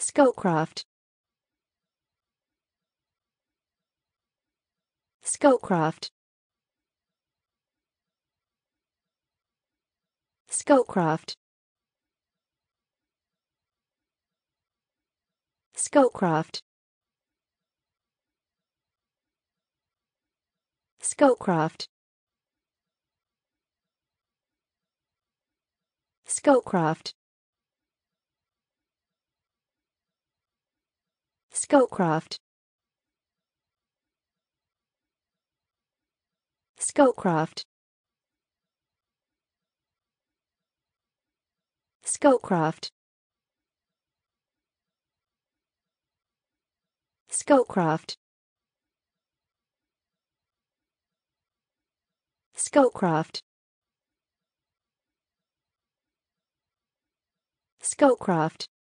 Scowcroft. Scowcroft. Scowcroft. Scowcroft. Scowcroft. Scowcroft. Scowcroft. Scowcroft. Scowcroft. Scowcroft. Scowcroft. Scowcroft.